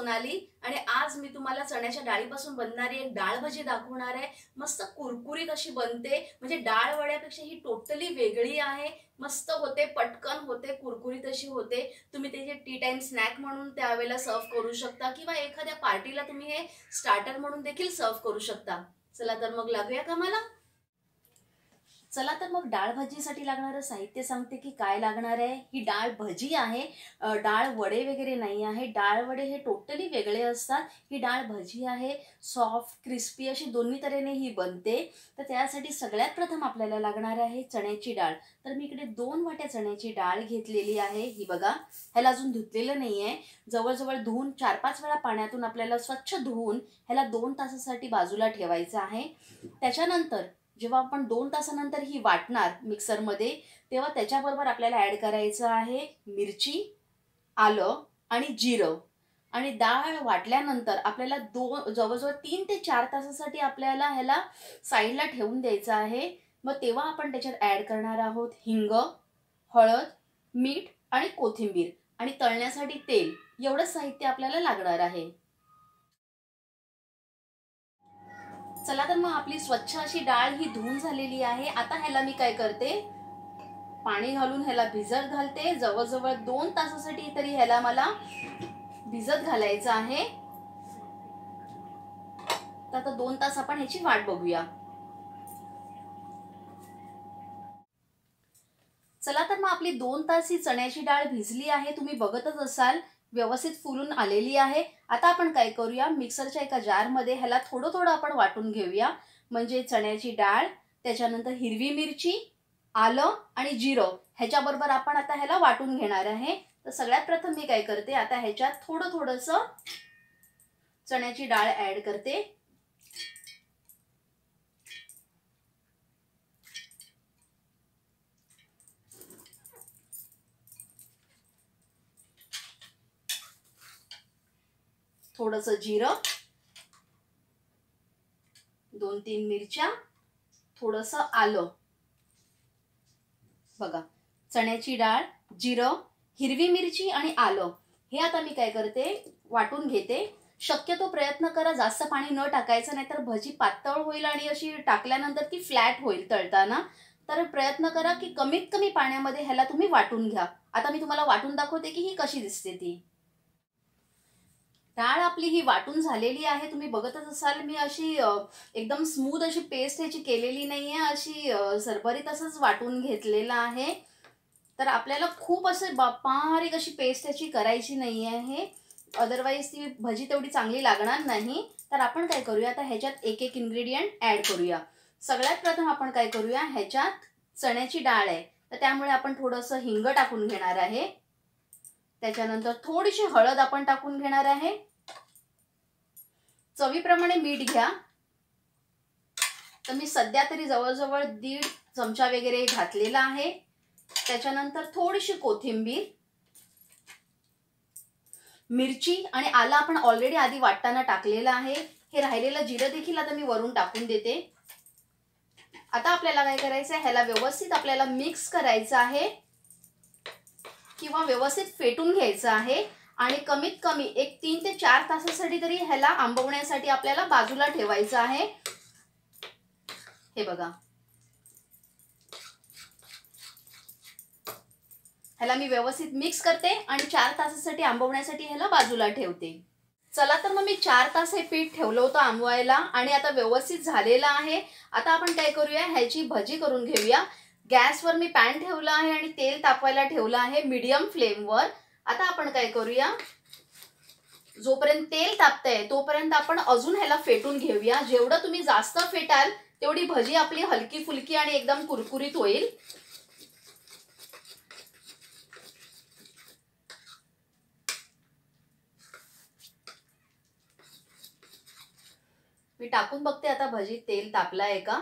घेऊन आली आणि आज मी तुम्हाला चण्याच्या डाळीपासून बनणारी एक डाळ भजी दाखवणार आहे। मस्त कुरकुरीत अशी बनते, म्हणजे डाळ वड्यापेक्षा ही टोटली वेगळी आहे। मस्त होते, पटकन होते, कुरकुरीत अशी होते। तुम्ही त्याचे टी टाइम स्नॅक म्हणून त्यावेळेला सर्व करू शकता किंवा एखाद्या पार्टीला तुम्ही हे स्टार्टर म्हणून देखील सर्व करू शकता। चला तर मग लागूया कामाला। चला तर मग डाळ भाजीसाठी लागणारं साहित्य सांगते की काय लागणार आहे। ही डाळ भजी आहे, डाळ वडे वगैरे नाही आहे। डाळ वडे हे टोटली वेगळे असतात, ही डाळ भजी आहे। सॉफ्ट क्रिस्पी अशी दोन्ही तऱ्हेने ही बनते। तर त्यासाठी सगळ्यात प्रथम आपल्याला लागणार आहे चण्याची डाळ। तर मी इकडे 2 वाट्या चण्याची डाळ घेतलेली आहे। ही बघा, ह्याला अजून धुतलेलं नाहीये। जवळजवळ धुवून 4-5 वेळा पाण्यातून आपल्याला स्वच्छ धुवून ह्याला 2 तासासाठी बाजूला ठेवायचं आहे। त्याच्यानंतर जेव्हा आपण 2 तासानंतर ही वाटणार मिक्सरमध्ये, तेव्हा त्याच्याबरोबर आपल्याला ॲड करायचं आहे मिरची, आलं आणि जिरं। आणि डाळ वाटल्यानंतर आपल्याला जवळजवळ 3 ते 4 तासासाठी आपल्याला ह्याला साईडला ठेवून द्यायचं आहे। मग तेव्हा आपण त्याच्यात ॲड करणार आहोत हिंग, हळद, मीठ आणि कोथिंबीर आणि तळण्यासाठी तेल। एवढं साहित्य आपल्याला लागणार आहे। चला तर मग आपली स्वच्छ अशी डाळ ही धुवून झालेली आहे। आता ह्याला मी काय करते, पाणी घालून ह्याला भिजत घालते। जवळजवळ 2 तासासाठी तरी ह्याला मला भिजत घालायचं आहे। तर आता 2 तास आपण ह्याची वाट बघूया। चला तर मग आपली 2 तास ही चण्याची डाळ भिजली आहे। तुम्ही बघतच असाल व्यवस्थित फुलून आलेली आहे। आता आपण काय करूया, मिक्सरच्या एका जारमध्ये ह्याला थोडं थोडं आपण वाटून घेऊया। म्हणजे चण्याची डाळ, त्याच्यानंतर हिरवी मिरची, आलं आणि जिरं ह्याच्याबरोबर आपण आता ह्याला वाटून घेणार आहे। तर सगळ्यात प्रथम मी काय करते, आता ह्याच्यात थोडं थोडंसं चण्याची डाळ ॲड करते। थोडंसं जिरं, 2-3 मिरच्या, थोडंसं आलं। बघा, चण्याची डाळ, जिरं, हिरवी मिरची आणि आलं हे आता मी काय करते, वाटून घेते। शक्यतो प्रयत्न करा जास्त पाणी न टाकायचं, नाहीतर भजी पातळ होईल आणि अशी टाकल्यानंतर ती फ्लॅट होईल तळताना। तर प्रयत्न करा की कमीत कमी पाण्यामध्ये ह्याला तुम्ही वाटून घ्या। आता मी तुम्हाला वाटून दाखवते की ही कशी दिसते ती। डाळ आपली ही वाटून झालेली आहे। तुम्ही बघतच असाल मी अशी एकदम स्मूथ अशी पेस्ट ह्याची केलेली नाहीये, अशी सरभरीत असंच वाटून घेतलेलं आहे। तर आपल्याला खूप असं बारीक अशी पेस्ट ह्याची करायची नाही आहे, अदरवाईज ती भजी तेवढी चांगली लागणार नाही। तर आपण काय करूया, आता ह्याच्यात एक एक इन्ग्रेडियंट ॲड करूया। सगळ्यात प्रथम आपण काय करूया, ह्याच्यात चण्याची डाळ आहे तर त्यामुळे आपण थोडंसं हिंग टाकून घेणार आहे। त्याच्यानंतर थोडीशी हळद आपण टाकून घेणार आहे। चवीप्रमाणे मीठ घ्या। तर मी सध्या तरी जवळजवळ 1.5 चमचा वगैरे घातलेला आहे। त्याच्यानंतर थोडीशी कोथिंबीर, मिरची आणि आलं आपण ऑलरेडी आधी वाटताना टाकलेलं आहे। हे राहिलेलं जिरं देखील आता मी वरून टाकून देते। आता आपल्याला काय करायचं आहे, ह्याला व्यवस्थित आपल्याला मिक्स करायचं आहे किंवा व्यवस्थित फेटून घ्यायचं आहे। आणि कमीत कमी एक 3 ते 4 तासासाठी तरी ह्याला आंबवण्यासाठी आपल्याला बाजूला ठेवायचं आहे। हे बघा, ह्याला मी व्यवस्थित मिक्स करते आणि 4 तासासाठी आंबवण्यासाठी ह्याला बाजूला ठेवते। चला तर मग मी 4 तास हे पीठ ठेवलं होतं आंबवायला आणि आता व्यवस्थित झालेलं आहे। आता आपण काय करूया, ह्याची भजी करून घेऊया। गॅसवर मी पॅन ठेवला आहे आणि तेल तापवायला ठेवलं आहे मीडियम फ्लेमवर। आता आपण काय करूया, जोपर्यंत तेल तापतंय तोपर्यंत आपण अजून ह्याला फेटून घेऊया। जेवढं तुम्ही जास्त फेटाल तेवढी भजी आपली हलकी फुलकी आणि एकदम कुरकुरीत होईल। मी टाकून बघते आता भजी तेल तापलाय का।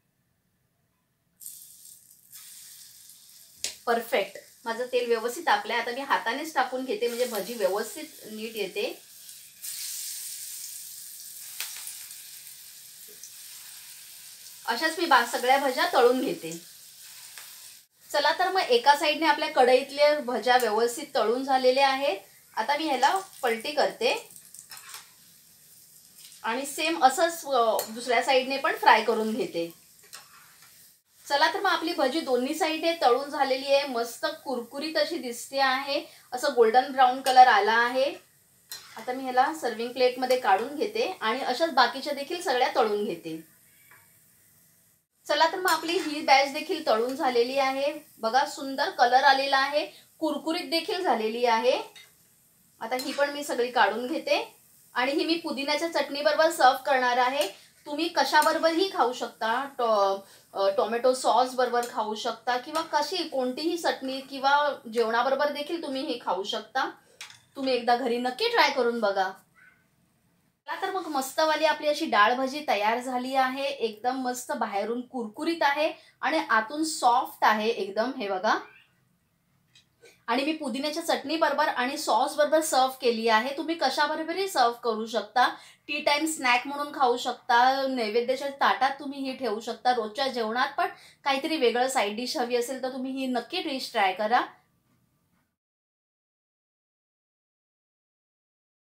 परफेक्ट, माझं तेल व्यवस्थित तापलंय। आता मी हातानेच टाकून घेते म्हणजे भजी व्यवस्थित नीट येते। अशाच मी सगळ्या भज्या तळून घेते। चला तर मग एका साइडने आपल्या कढईतल्या भज्या व्यवस्थित तळून झालेल्या आहेत। आता मी ह्याला पलटी करते। आणि सेम असंच दुसऱ्या साईडने पण फ्राय करून घेते. चला तर मग आपली भजी दोन्ही साईडने तळून झालेली आहे. मस्त कुरकुरीत अशी दिसते आहे. असं गोल्डन ब्राऊन कलर आला आहे. आता मी ह्याला सर्विंग प्लेटमध्ये काढून घेते आणि अशाच बाकीच्या देखील सगळ्या तळून घेते. चला तर मग आपली ही बॅच देखील तळून झालेली आहे. बघा सुंदर कलर आलेला आहे, कुरकुरीत देखील झालेली आहे. आता ही पण मी सगळी काढून घेते आणि ही मी पुदिन्याच्या चटणी बरोबर सर्व करणार आहे. तुम्ही कशाबरोबरही खाऊ शकता. टोमॅटो सॉस बरोबर खाऊ शकता किंवा कशी कोणतीही चटणी किंवा जेवणाबरोबर देखील तुम्ही हे खाऊ शकता. तुम्ही एकदा घरी नक्की ट्राय करून बघा. तर मग मस्तवाली आपली अशी डाळ भाजी तयार झाली आहे. एकदम मस्त बाहेरून कुरकुरीत आहे आणि आतून सॉफ्ट आहे एकदम. हे बघा, आणि मी पुदिन्याच्या चटणी बरोबर आणि सॉस बरोबर सर्व केली आहे. तुम्ही कशाबरोबरही सर्व करू शकता. टी टाइम स्नॅक म्हणून खाऊ शकता. नैवेद्याच्या ताटात तुम्ही ही ठेवू शकता. रोजच्या जेवणात पण काहीतरी वेगळं साईड डिश हवी असेल तर तुम्ही ही नक्की डिश ट्राय करा.